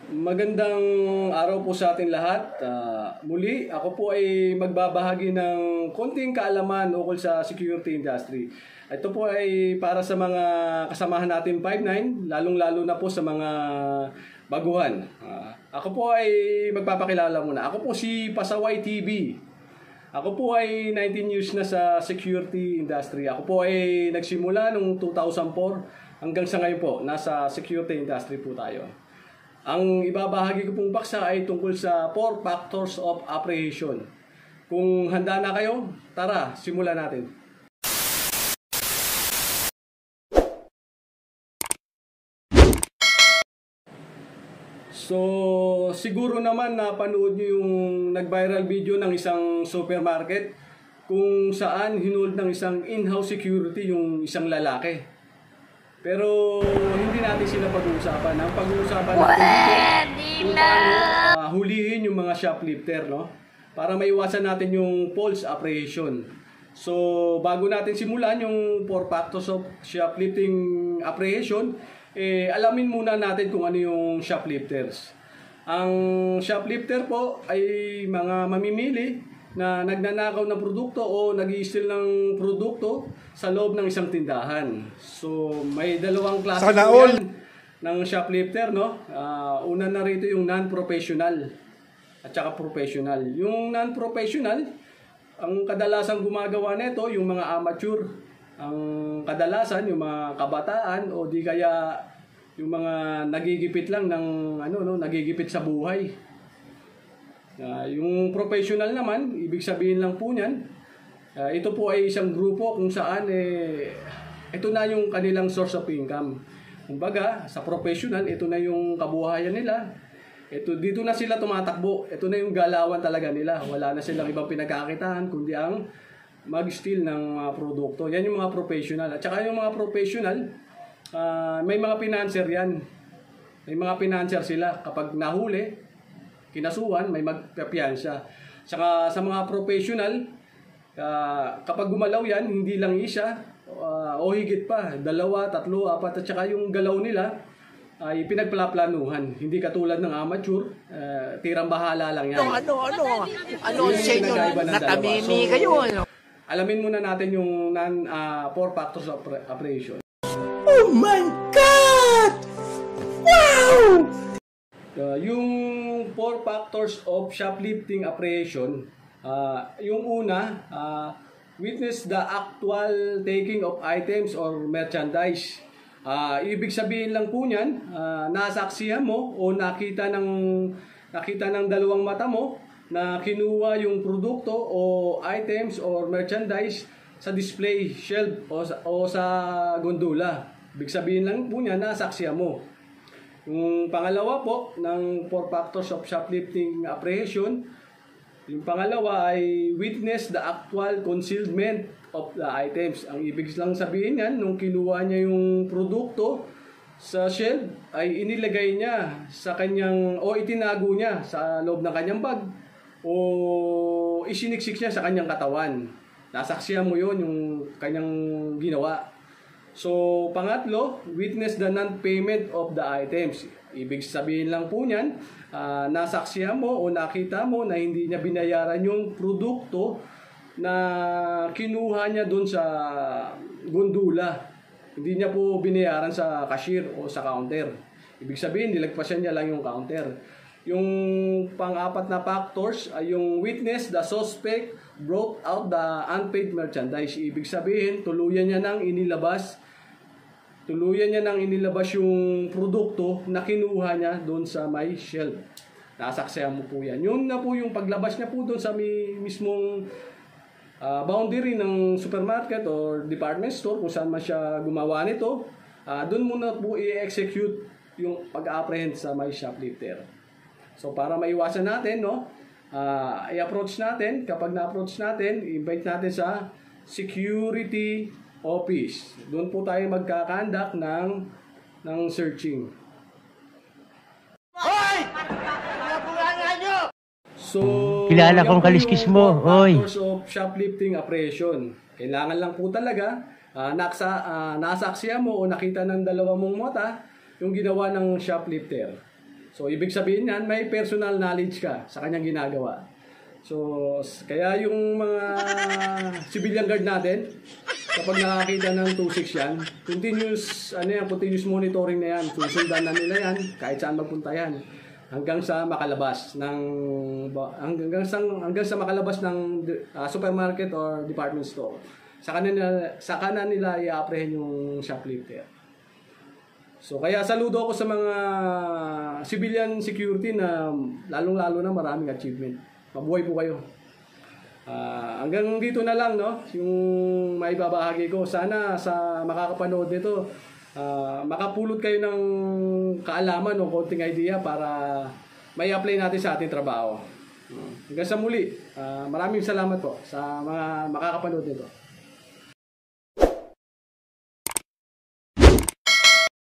Magandang araw po sa ating lahat. Muli, ako po ay magbabahagi ng konting kaalaman ukol sa security industry. Ito po ay para sa mga kasamahan natin 5-9, lalong-lalo na po sa mga baguhan. Ako po ay magpapakilala muna. Ako po si Pasaway TV. Ako po ay 19 years na sa security industry. Ako po ay nagsimula noong 2004 hanggang sa ngayon po. Nasa security industry po tayo. Ang ibabahagi ko pong paksa ay tungkol sa 4 factors of apprehension. Kung handa na kayo, tara, simulan natin. So, siguro naman napanood niyo yung nag-viral video ng isang supermarket kung saan hinold ng isang in-house security yung isang lalaki. Pero hindi natin sila pag-uusapan. Ang pag-uusapan natin dito kung paano hulihin yung mga shoplifter, no? Para maiwasan natin yung false apprehension. So, bago natin simulan yung 4 factors of shoplifting apprehension, alamin muna natin kung ano yung shoplifters. Ang shoplifter po ay mga mamimili na nagnanakaw ng produkto o nag-i-steal ng produkto sa loob ng isang tindahan. So, may dalawang klase po yan ng shoplifter, no? Una na rito yung non-professional at saka professional. Yung non-professional, ang kadalasang gumagawa nito, yung mga amateur. Ang kadalasan, yung mga kabataan o di kaya yung mga nagigipit lang ng nagigipit sa buhay. Yung professional naman, ibig sabihin lang po niyan, ito po ay isang grupo kung saan ito na yung kanilang source of income. Kumbaga, sa professional, ito na yung kabuhayan nila. Dito na sila tumatakbo. Ito na yung galawan talaga nila. Wala na silang ibang pinagkakitaan kundi ang mag-steal ng mga produkto. Yan yung mga professional. At saka yung mga professional, may mga financer yan. May mga financer sila. Kapag nahuli, kinasuhan, may magpapiyansya. Saka sa mga professional, kapag gumalaw yan, hindi lang isa, o higit pa, 2, 3, 4, at saka yung galaw nila ay pinagplaplanuhan. Hindi katulad ng amateur, tirang bahala lang yan. Ano sa inyo? Natamimi kayo, ano? Alamin muna natin yung 4 factors of apprehension. Oh my God! Wow! Yung 4 factors of shoplifting apprehension, yung una, witness the actual taking of items or merchandise. Ibig sabihin lang po niyan, nasaksihan mo o nakita ng dalawang mata mo na kinuha yung produkto o items or merchandise sa display shelf o sa gondola. Ibig sabihin lang po niyan, nasaksihan mo. Yung pangalawa po ng 4 factors of shoplifting apprehension, yung pangalawa ay witness the actual concealment of the items. Ang ibig lang sabihin yan, nung kinuha niya yung produkto sa shelf, ay inilagay niya sa kanyang, o itinago niya sa loob ng kanyang bag, o isiniksik niya sa kanyang katawan. Nasaksihan mo yun, yung kanyang ginawa. So, pangatlo, witness the non-payment of the items. Ibig sabihin lang po niyan, nasaksihan mo o nakita mo na hindi niya binayaran yung produkto na kinuha niya doon sa gondola. Hindi niya po binayaran sa cashier o sa counter. Ibig sabihin, nilagpasan niya lang yung counter. Yung pang-apat na factors ay yung witness the suspect brought out the unpaid merchandise. Ibig sabihin, tuluyan niya nang inilabas yung produkto na kinuha niya doon sa may shelf. Nasaksihan mo po yan. Yun na po yung paglabas niya po doon sa mismong boundary ng supermarket or department store kung saan man siya gumawa nito. Doon muna po i-execute yung pag-apprehend sa may shoplifter. So para maiwasan natin, no, i-approach natin. Kapag na-approach natin, invite natin sa security office. Doon po tayo magkakandak ng searching. Hoy! Nabulangan nyo! So, Kilala kong kaliskis mo, oy. Factors of shoplifting apprehension. Kailangan lang po talaga nasaksihan mo o nakita ng dalawa mong mata yung ginawa ng shoplifter. So, ibig sabihin yan, may personal knowledge ka sa kanyang ginagawa. So, kaya yung mga civilian guard natin, kapag nakakita ng 2-6 yan, continuous monitoring na yan. Susundan na nila yan, kahit saan magpunta yan. Hanggang sa makalabas ng supermarket or department store. Saka na nila i-apprehend yung shoplifter. So, kaya saludo ako sa mga civilian security na lalong-lalo na maraming achievement. Mabuhay po kayo. Hanggang dito na lang, no? Yung maibabahagi ko. Sana sa makakapanood nito, makapulot kayo ng kaalaman o konting idea para may apply natin sa ating trabaho. Hanggang sa muli, maraming salamat po sa mga makakapanood nito.